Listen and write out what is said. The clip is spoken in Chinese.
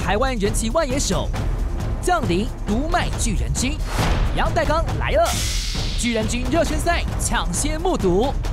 台湾人气外野手，降临独卖巨人军，杨代刚来了！巨人军热身赛抢先目睹。